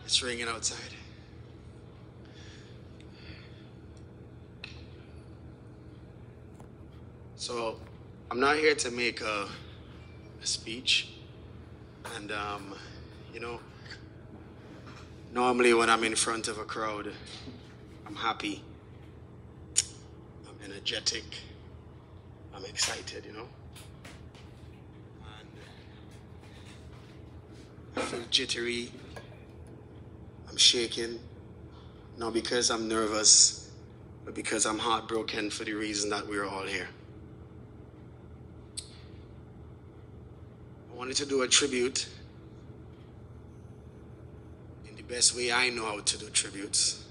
It's raining outside. So, I'm not here to make a speech. And, you know, normally when I'm in front of a crowd, I'm happy, I'm energetic, I'm excited, you know. And I feel jittery, I'm shaking, not because I'm nervous, but because I'm heartbroken for the reason that we're all here. I wanted to do a tribute in the best way I know how to do tributes.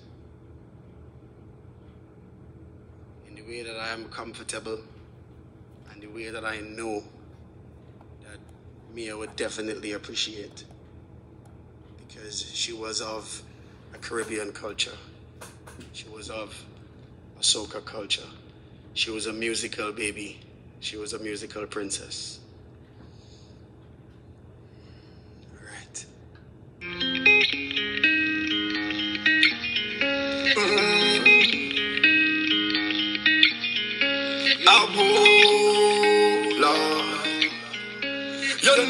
In the way that I am comfortable and the way that I know that Miya would definitely appreciate. Because she was of a Caribbean culture. She was of a soca culture. She was a musical baby. She was a musical princess. Right. Lord, you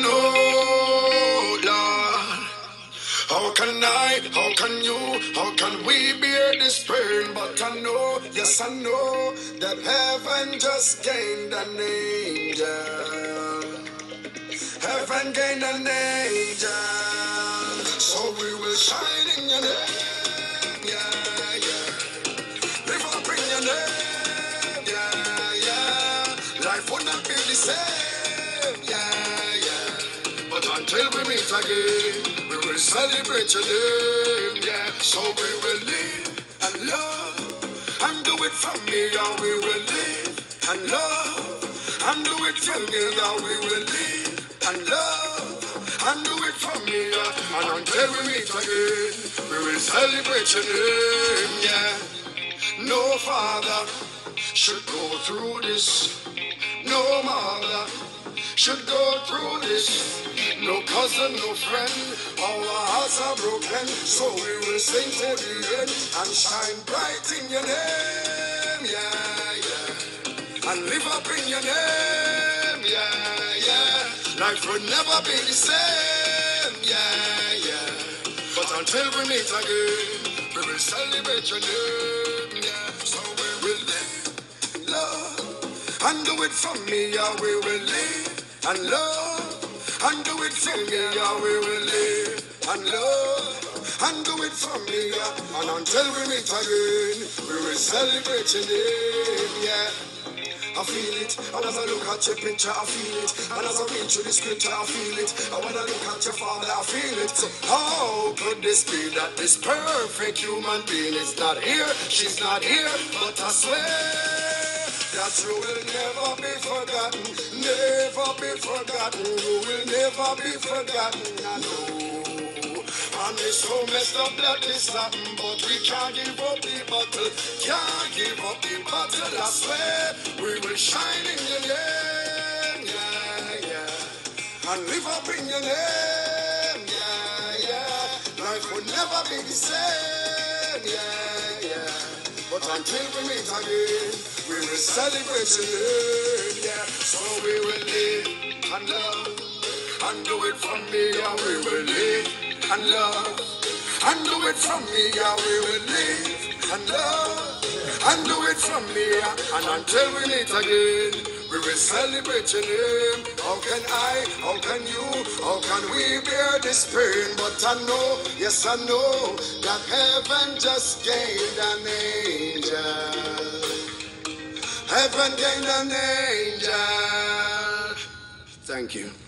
know, Lord, how can you, how can we bear this pain? But I know, yes I know, that heaven just gained an angel. Heaven gained an angel. So we will shine in your name, yeah, yeah. Live up in your name, yeah, yeah. Life would not be the same, yeah, yeah. But until we meet again, we will celebrate your name, yeah. So we will live and love and do it from me, yeah. We will live and love and do it from me, yeah. We will live and love and do it from me, yeah. And until we meet again, we will celebrate your name, yeah. No father should go through this. No mother should go through this. No cousin, no friend, our hearts are broken. So we will sing to the end and shine bright in your name, yeah, yeah. And live up in your name, yeah, yeah. Life will never be the same, yeah, yeah. But until we meet again, we will celebrate your name, yeah. So we will live, love, and do it for me, yeah. We will live and love and do it for me, yeah. We will live and love and do it for me, yeah. And until we meet again, we will celebrate your name, yeah. I feel it, and as I look at your picture, I feel it. And as I read through the scripture, I feel it. And when I look at your father, I feel it. So how could this be that this perfect human being is not here? She's not here, but I swear that you will never be forgotten. Never be forgotten. You will never be forgotten. I know. And it's so messed up that it's nothing, but we can't give up the battle. Can't give up the battle. I swear we will shine in your name, yeah, yeah. And live up in your name, yeah, yeah. Life will never be the same, yeah, yeah. But until we meet again, we will celebrate your name, yeah. So we will live and love and do it from me, yeah. We will live and love and do it from me, yeah. We will live and love and do it from me, yeah. And until we meet again, we will celebrate your name. How can you, how can we bear this pain? But I know, yes I know, that heaven just gained an angel. Heaven gained an angel. Thank you.